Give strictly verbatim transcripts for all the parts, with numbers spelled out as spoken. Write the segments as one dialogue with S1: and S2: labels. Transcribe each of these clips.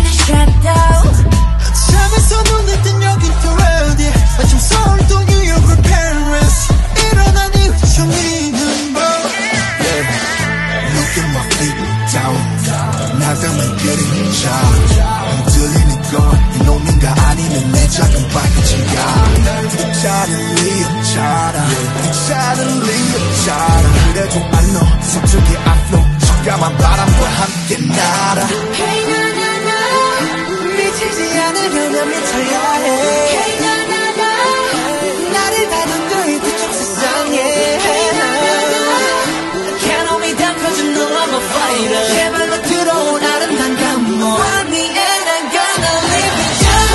S1: in a shadow.
S2: 잠에서 눈을 뜬 여긴 또 어디 아침 서울 또 뉴욕을 Paris 일어난 이후 처음 있는 밤 yeah. Look at my feet down 나가면 그림자 흔들리는 건 이놈인가 아니면 내 작은 발끝인가 차는 리었잖아 차는 리었잖아 그래도 I know 서쪽의 앞로 적감한 바람과 함께 날아
S1: Hey na na na
S2: 미치지 않으려면 미쳐야 해
S1: Hey na na na
S2: 나를 다듬는 그쪽 세상에
S1: Hey na na na Can't hold me down cause you know I'm a fighter
S2: 제발로 들어온 아름다운 감동
S1: Find me and I'm gonna live it up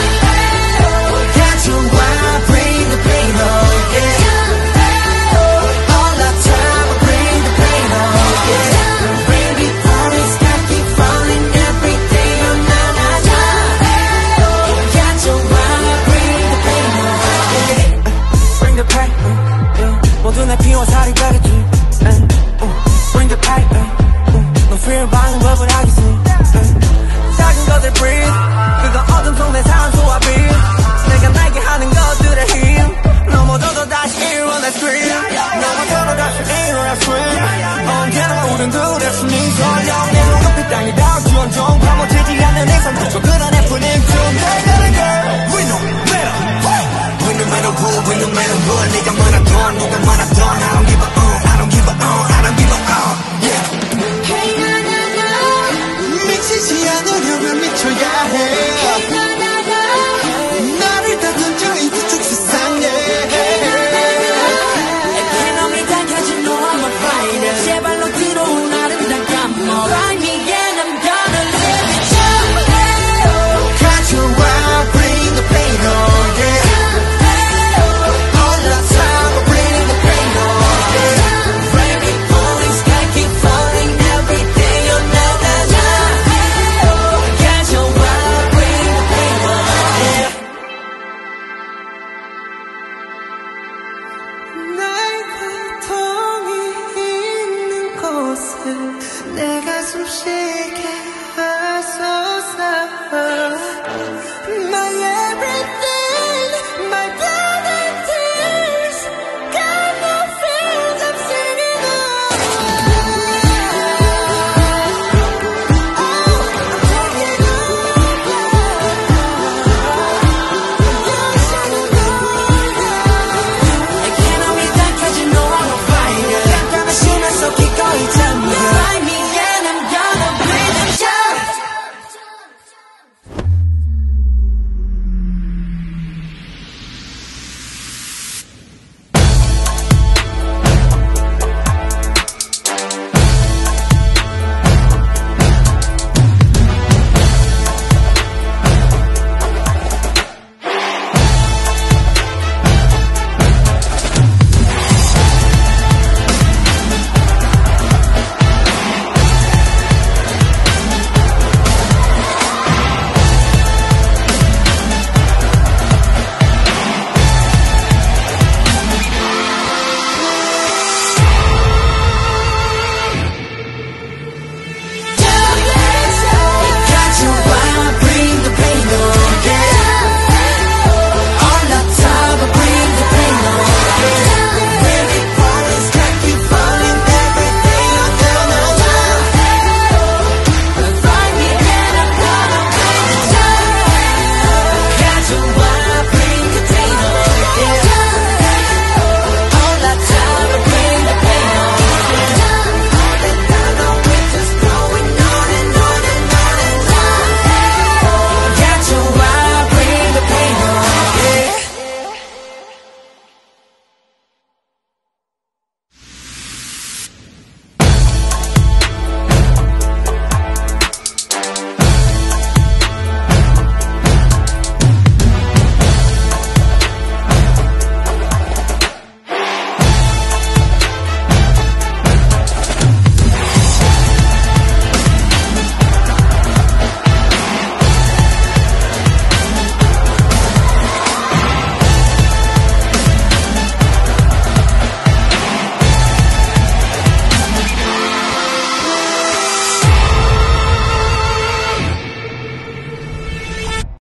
S2: 가져와 bring the pain on yeah all the time bring the pain on yeah
S1: Bring me all this sky keep falling every day on na na na 가져와 bring the pain on yeah
S2: Bring the pain yeah. 모두 내 피와 살이 되겠지 Bring the pain 너 fear 방법을 하겠지 작은 것들 breathe 그거 어둠 속 내 산소와 빛 내가 날게 하는 것들의 힘 넘어져도 다시 일어나 scream 넘어져도 다시 일어나 scream 언제나 우린 둘의 숨이 설령 내 눈앞에 땅이 닿지언정 파묻히지 않는 행성 그저 그런 애프닝 좀 내가는 girl We no matter We no matter who We no matter what 네가 많았던 누가 많았던 I don't give a uh I don't give a uh I don't give a uh yeah
S1: Hey na na na
S2: 미치지 않으려면 미쳐야 해